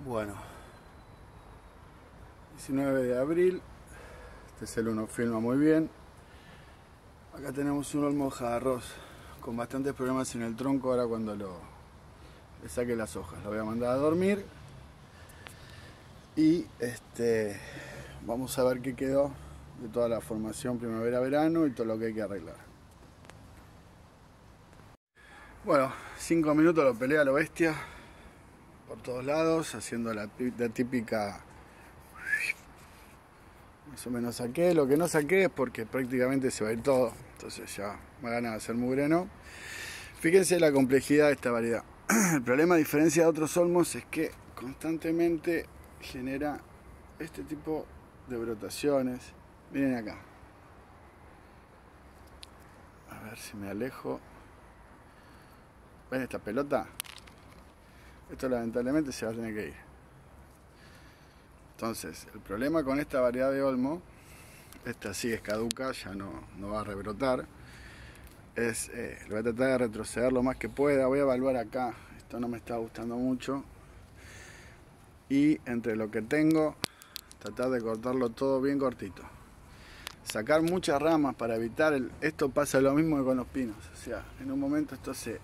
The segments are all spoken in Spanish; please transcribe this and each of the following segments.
Bueno, 19 de abril, este celu no filma muy bien. Acá tenemos un olmo hoja de arroz con bastantes problemas en el tronco. Ahora cuando le saque las hojas lo voy a mandar a dormir y vamos a ver qué quedó de toda la formación primavera-verano y todo lo que hay que arreglar. Bueno, 5 minutos lo pelea a lo bestia por todos lados, haciendo la típica. Más o menos saqué. Lo que no saqué es porque prácticamente se va a ir todo, entonces ya me gana de hacer mugreno. Fíjense la complejidad de esta variedad. El problema, a diferencia de otros olmos, es que constantemente genera este tipo de brotaciones. Miren acá, a ver si me alejo. ¿Ven esta pelota? Esto lamentablemente se va a tener que ir. Entonces, el problema con esta variedad de olmo, esta sí es caduca, ya no va a rebrotar, es, lo voy a tratar de retroceder lo más que pueda. Voy a evaluar acá, esto no me está gustando mucho, y entre lo que tengo, tratar de cortarlo todo bien cortito. Sacar muchas ramas para evitar esto. Pasa lo mismo que con los pinos, o sea, en un momento esto se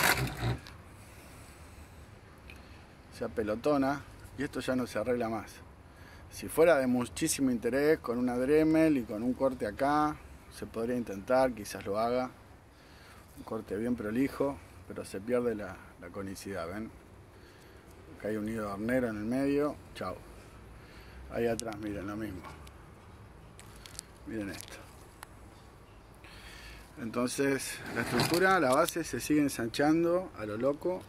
apelotona y esto ya no se arregla más. Si fuera de muchísimo interés, con una Dremel y con un corte acá, se podría intentar, quizás lo haga. Un corte bien prolijo, pero se pierde la conicidad, ¿ven? Acá hay un nido de hornero en el medio, chao. Ahí atrás, miren lo mismo. Miren esto. Entonces, la estructura, la base se sigue ensanchando a lo loco.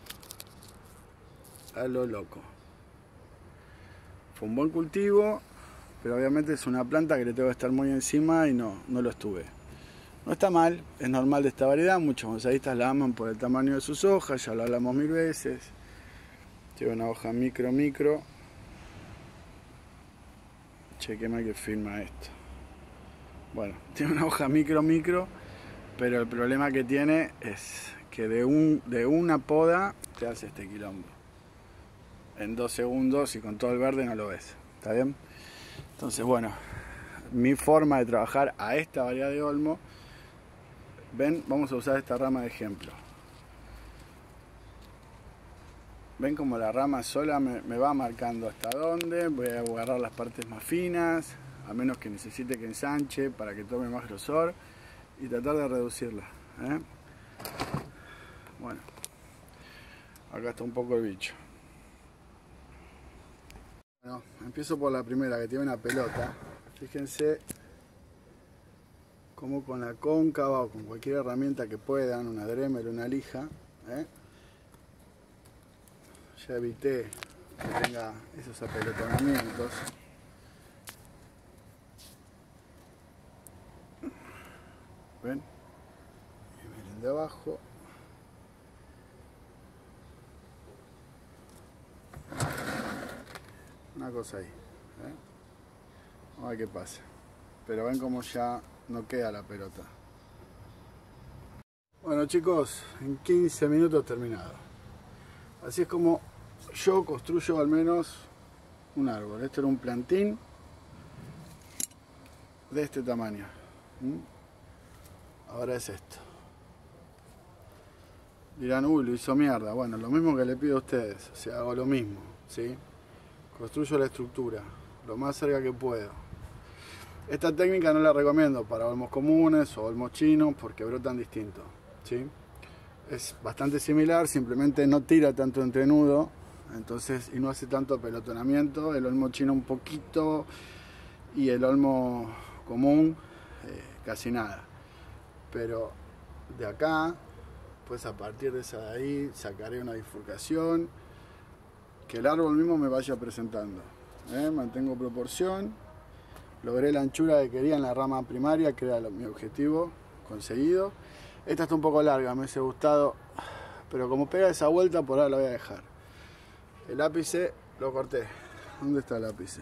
Fue un buen cultivo, pero obviamente es una planta que le tengo que estar muy encima y no lo estuve. No está mal, es normal de esta variedad. Muchos bonsaiistas la aman por el tamaño de sus hojas, ya lo hablamos mil veces. Tiene una hoja micro. Che, qué mal que filma esto. Bueno, tiene una hoja micro, pero el problema que tiene es que de una poda te hace este quilombo. En 2 segundos y con todo el verde no lo ves, ¿está bien? Entonces, bueno, mi forma de trabajar a esta variedad de olmo, ven, vamos a usar esta rama de ejemplo. Ven como la rama sola me va marcando hasta dónde. Voy a agarrar las partes más finas, a menos que necesite que ensanche para que tome más grosor, y tratar de reducirla, ¿eh? Bueno, acá está un poco el bicho. Bueno, empiezo por la primera, que tiene una pelota. Fíjense cómo con la cóncava o con cualquier herramienta que puedan, una Dremel, una lija, ya evité que tenga esos apelotonamientos. ¿Ven? Y miren de abajo. Una cosa ahí, vamos a ver qué pasa. Pero ven como ya no queda la pelota. Bueno, chicos, en 15 minutos terminado. Así es como yo construyo al menos un árbol. Este era un plantín de este tamaño. Ahora es esto. Dirán, uy, lo hizo mierda. Bueno, lo mismo que le pido a ustedes, o sea, hago lo mismo, ¿sí? Construyo la estructura lo más cerca que puedo. Esta técnica no la recomiendo para olmos comunes o olmos chinos porque brotan distinto, ¿sí? Es bastante similar, simplemente no tira tanto entrenudo, entonces, y no hace tanto pelotonamiento. El olmo chino un poquito y el olmo común casi nada. Pero de acá, pues a partir de esa de ahí, sacaré una bifurcación que el árbol mismo me vaya presentando. Mantengo proporción, logré la anchura que quería en la rama primaria, que era mi objetivo conseguido. Esta está un poco larga, me hubiese gustado, pero como pega esa vuelta, por ahora la voy a dejar. El ápice lo corté. ¿Dónde está el ápice?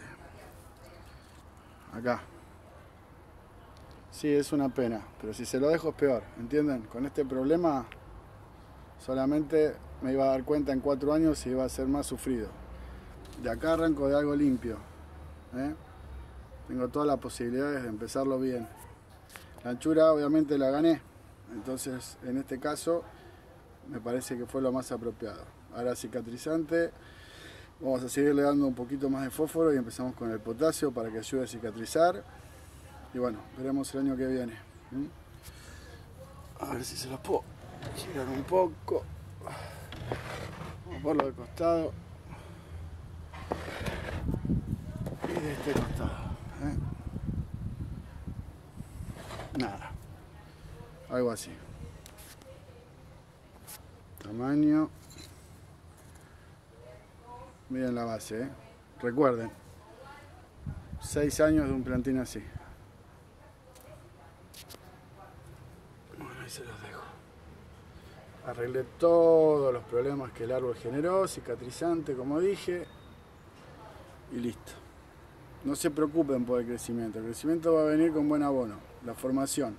Acá. Sí, es una pena, pero si se lo dejo es peor, ¿entienden? Con este problema solamente me iba a dar cuenta en 4 años y iba a ser más sufrido. De acá arranco de algo limpio. Tengo todas las posibilidades de empezarlo bien. La anchura obviamente la gané, entonces en este caso me parece que fue lo más apropiado. Ahora cicatrizante, vamos a seguirle dando un poquito más de fósforo y empezamos con el potasio para que ayude a cicatrizar. Y bueno, veremos el año que viene. A ver si se los puedo girar un poco. Vamos por lo de costado y de este costado. Nada, algo así. Tamaño. Miren la base, recuerden, 6 años de un plantín así. Bueno, ahí se los dejo. Arreglé todos los problemas que el árbol generó, cicatrizante como dije, y listo. No se preocupen por el crecimiento va a venir con buen abono, la formación.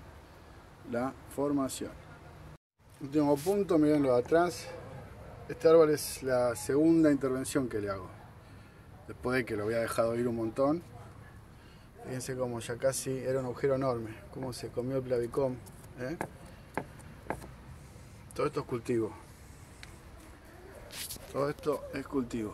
Último punto, miren lo de atrás. Este árbol es la segunda intervención que le hago, después de que lo había dejado ir un montón. Fíjense como ya casi era un agujero enorme, cómo se comió el clavicón. Todo esto es cultivo. Todo esto es cultivo.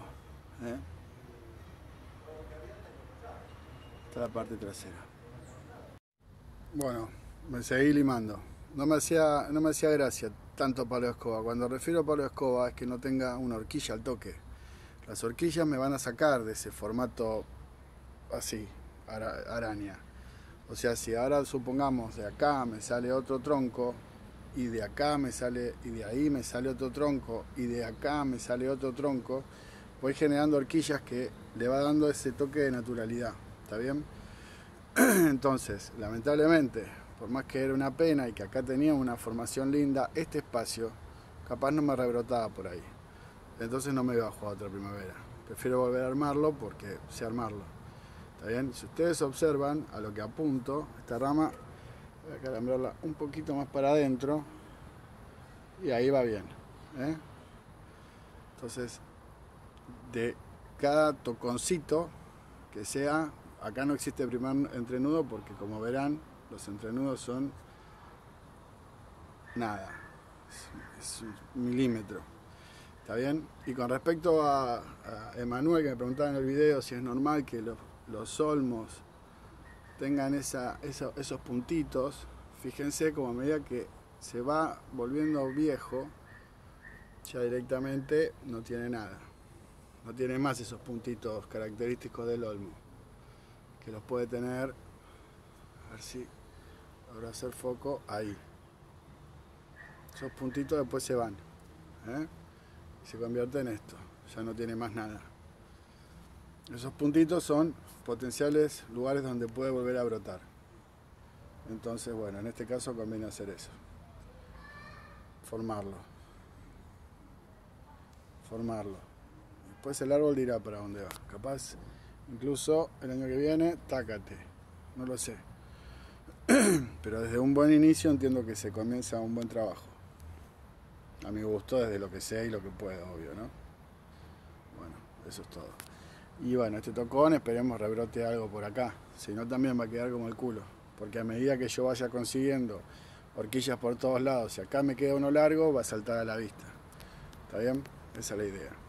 Esta es la parte trasera. Bueno, me seguí limando. No me hacía gracia tanto palo de escoba. Cuando refiero a palo de escoba es que no tenga una horquilla al toque. Las horquillas me van a sacar de ese formato así, araña. O sea, si ahora supongamos de acá me sale otro tronco, y de acá me sale, y de ahí me sale otro tronco, y de acá me sale otro tronco, voy generando horquillas que le va dando ese toque de naturalidad. ¿Está bien? Entonces, lamentablemente, por más que era una pena y que acá tenía una formación linda, este espacio capaz no me rebrotaba por ahí. Entonces no me iba a jugar otra primavera. Prefiero volver a armarlo porque sé armarlo. ¿Está bien? Si ustedes observan a lo que apunto, esta rama voy a calambrarla un poquito más para adentro y ahí va bien. Entonces, de cada toconcito que sea, acá no existe primer entrenudo porque, como verán, los entrenudos son nada, es un milímetro. ¿Está bien? Y con respecto a Emanuel, que me preguntaba en el video si es normal que los olmos tengan esos puntitos, fíjense como a medida que se va volviendo viejo, ya directamente no tiene nada. No tiene más esos puntitos característicos del olmo, que los puede tener, a ver si logro hacer foco, ahí. Esos puntitos después se van, y se convierte en esto, ya no tiene más nada. Esos puntitos son potenciales lugares donde puede volver a brotar. Entonces, bueno, en este caso conviene hacer eso. Formarlo. Después el árbol dirá para dónde va. Capaz, incluso el año que viene, tácate. No lo sé. Pero desde un buen inicio entiendo que se comienza un buen trabajo. A mi gusto, desde lo que sé y lo que puedo, obvio, ¿no? Bueno, eso es todo. Y bueno, este tocón esperemos rebrote algo por acá. Si no, también va a quedar como el culo. Porque a medida que yo vaya consiguiendo horquillas por todos lados, si acá me queda uno largo, va a saltar a la vista. ¿Está bien? Esa es la idea.